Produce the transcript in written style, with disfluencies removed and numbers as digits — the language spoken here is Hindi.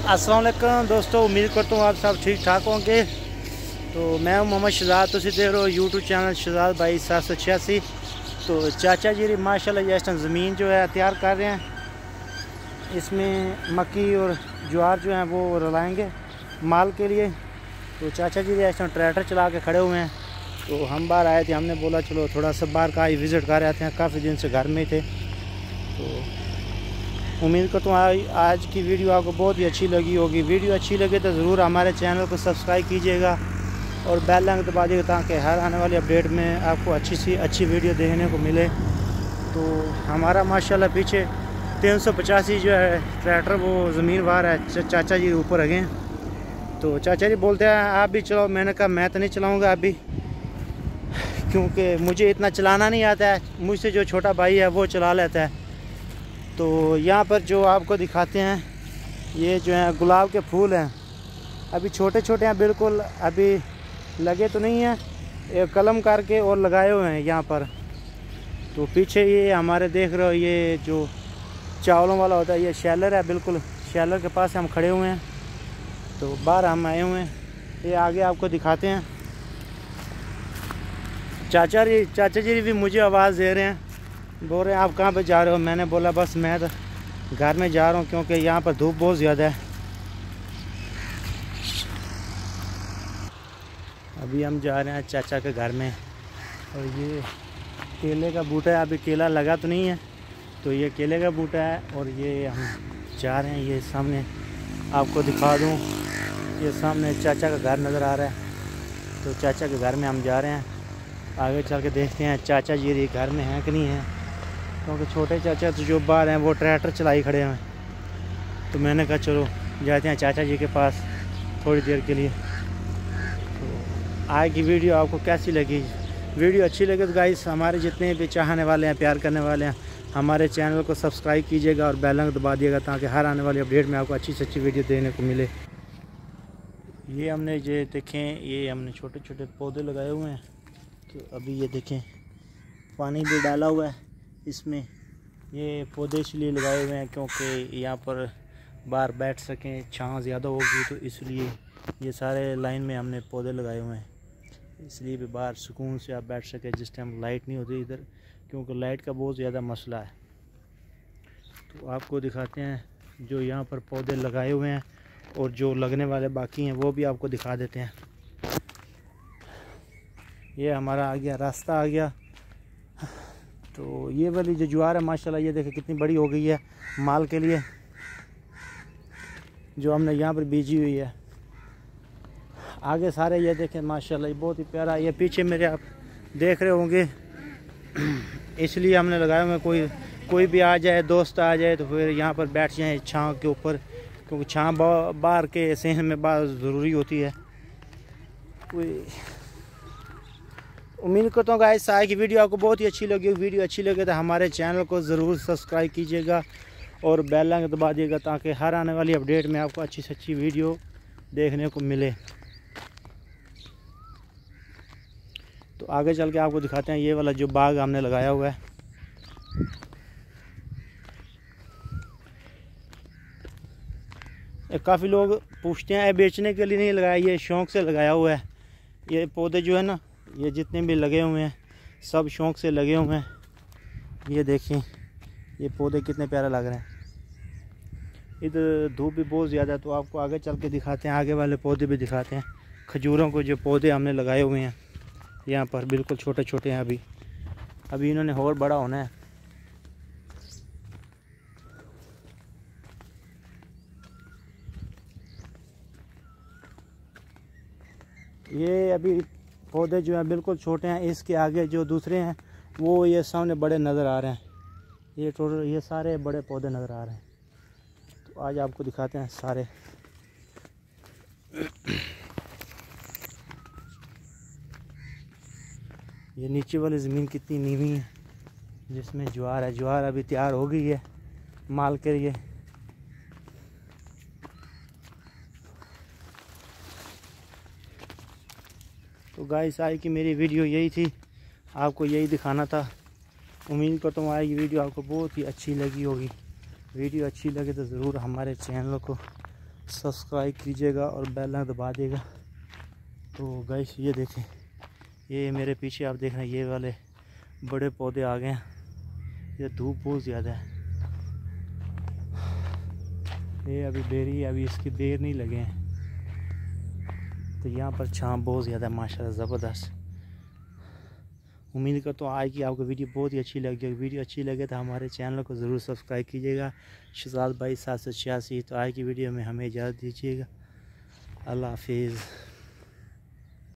अस्सलाम वालेकुम दोस्तों, उम्मीद करता हूँ आप सब ठीक ठाक होंगे। तो मैं हूँ मोहम्मद शहजाद, तुम देख रहे हो यूट्यूब चैनल शहजाद भाई 786। तो चाचा जी माशाल्लाह ये इस टाइम ज़मीन जो है तैयार कर रहे हैं। इसमें मक्की और ज्वार जो है वो रलाएँगे माल के लिए। तो चाचा जी इस टाइम ट्रैक्टर चला के खड़े हुए हैं। तो हम बाहर आए थे, हमने बोला चलो थोड़ा सा बाहर का विज़िट कर आते हैं, काफ़ी दिन से घर में थे। तो उम्मीद करता हूँ आज की वीडियो आपको बहुत ही अच्छी लगी होगी। वीडियो अच्छी लगे तो ज़रूर हमारे चैनल को सब्सक्राइब कीजिएगा और बेल आइकन दबा दीजिएगा ताकि हर आने वाली अपडेट में आपको अच्छी सी अच्छी वीडियो देखने को मिले। तो हमारा माशाल्लाह पीछे 385 जो है ट्रैक्टर वो ज़मीन वार है, चाचा जी ऊपर है। तो चाचा जी बोलते हैं आप भी चलाओ। मैंने कहा मैं तो नहीं चलाऊँगा अभी, क्योंकि मुझे इतना चलाना नहीं आता है। मुझसे जो छोटा भाई है वो चला लेता है। तो यहाँ पर जो आपको दिखाते हैं ये जो है गुलाब के फूल हैं, अभी छोटे छोटे हैं बिल्कुल, अभी लगे तो नहीं हैं, एक कलम करके और लगाए हुए हैं यहाँ पर। तो पीछे ये हमारे देख रहे हो ये जो चावलों वाला होता है ये शैलर है, बिल्कुल शैलर के पास हम खड़े हुए हैं। तो बाहर हम आए हुए हैं, ये आगे आपको दिखाते हैं। चाचा जी भी मुझे आवाज़ दे रहे हैं, बोल रहे हैं आप कहाँ पे जा रहे हो। मैंने बोला बस मैं तो घर में जा रहा हूँ क्योंकि यहाँ पर धूप बहुत ज़्यादा है। अभी हम जा रहे हैं चाचा के घर में। और ये केले का बूटा है, अभी केला लगा तो नहीं है, तो ये केले का बूटा है। और ये हम जा रहे हैं, ये सामने आपको दिखा दूँ, ये सामने चाचा का घर नज़र आ रहा है। तो चाचा के घर में हम जा रहे हैं, आगे चल के देखते हैं चाचा जी घर में हैं कि नहीं हैं, क्योंकि छोटे चाचा तो जो बाहर हैं वो ट्रैक्टर चलाई खड़े हैं। तो मैंने कहा चलो जाते हैं चाचा जी के पास थोड़ी देर के लिए। तो आज की वीडियो आपको कैसी लगी? वीडियो अच्छी लगे तो गाइस हमारे जितने भी चाहने वाले हैं, प्यार करने वाले हैं, हमारे चैनल को सब्सक्राइब कीजिएगा और बेल आइकन दबा दिएगा ताकि हर आने वाली अपडेट में आपको अच्छी से अच्छी वीडियो देखने को मिले। ये हमने ये देखें, ये हमने छोटे छोटे पौधे लगाए हुए हैं। तो अभी ये देखें पानी भी डाला हुआ है इसमें। ये पौधे इसलिए लगाए हुए हैं क्योंकि यहाँ पर बाहर बैठ सकें, छाँव ज़्यादा होगी, तो इसलिए ये सारे लाइन में हमने पौधे लगाए हुए हैं। इसलिए भी बाहर सुकून से आप बैठ सकें जिस टाइम लाइट नहीं होती इधर, क्योंकि लाइट का बहुत ज़्यादा मसला है। तो आपको दिखाते हैं जो यहाँ पर पौधे लगाए हुए हैं और जो लगने वाले बाकी हैं वो भी आपको दिखा देते हैं। ये हमारा आ गया, रास्ता आ गया। तो ये वाली जो ज्वार है माशाल्लाह ये देखें कितनी बड़ी हो गई है माल के लिए, जो हमने यहाँ पर बीजी हुई है। आगे सारे ये देखें माशाल्लाह ये बहुत ही प्यारा। ये पीछे मेरे आप देख रहे होंगे, इसलिए हमने लगाया हुआ, कोई भी आ जाए, दोस्त आ जाए तो फिर यहाँ पर बैठ जाए छाँव के ऊपर, क्योंकि छाँव बाहर के सेहन में बहुत ज़रूरी होती है। उम्मीद करता हूँ गाइस आज की वीडियो आपको बहुत ही अच्छी लगी। वीडियो अच्छी लगे तो हमारे चैनल को ज़रूर सब्सक्राइब कीजिएगा और बेल आइकन दबा दिएगा ताकि हर आने वाली अपडेट में आपको अच्छी से अच्छी वीडियो देखने को मिले। तो आगे चल के आपको दिखाते हैं ये वाला जो बाग हमने लगाया हुआ है। काफ़ी लोग पूछते हैं बेचने के लिए नहीं लगाया, ये शौक़ से लगाया हुआ है। ये पौधे जो है ना, ये जितने भी लगे हुए हैं सब शौक़ से लगे हुए हैं। ये देखें ये पौधे कितने प्यारे लग रहे हैं। इधर धूप भी बहुत ज़्यादा है, तो आपको आगे चल के दिखाते हैं, आगे वाले पौधे भी दिखाते हैं। खजूरों को जो पौधे हमने लगाए हुए हैं यहाँ पर बिल्कुल छोटे छोटे हैं, अभी इन्होंने और बड़ा होना है। ये अभी पौधे जो हैं बिल्कुल छोटे हैं, इसके आगे जो दूसरे हैं वो ये सामने बड़े नज़र आ रहे हैं। ये टोटल ये सारे बड़े पौधे नज़र आ रहे हैं। तो आज आपको दिखाते हैं सारे। ये नीचे वाली ज़मीन कितनी नीवी है जिसमें ज्वार है, ज्वार अभी तैयार हो गई है माल के लिए। तो गाइस आज की मेरी वीडियो यही थी, आपको यही दिखाना था। उम्मीद करता हूँ आज की वीडियो आपको बहुत ही अच्छी लगी होगी। वीडियो अच्छी लगे तो ज़रूर हमारे चैनल को सब्सक्राइब कीजिएगा और बेल ना दबा देगा। तो गाइस ये देखें, ये मेरे पीछे आप देख रहे हैं ये वाले बड़े पौधे आ गए हैं। ये धूप बहुत ज़्यादा है, ये अभी बेरी अभी इसकी बेर नहीं लगे हैं, तो यहाँ पर छाँव बहुत ज़्यादा है माशाल्लाह ज़बरदस्त। उम्मीद करता हूँ आज की आपको वीडियो बहुत ही अच्छी लगी। वीडियो अच्छी लगे तो हमारे चैनल को ज़रूर सब्सक्राइब कीजिएगा, शहजाद भाई 786। तो आज की वीडियो में हमें इजाज़त दीजिएगा, अल्लाह हाफिज़।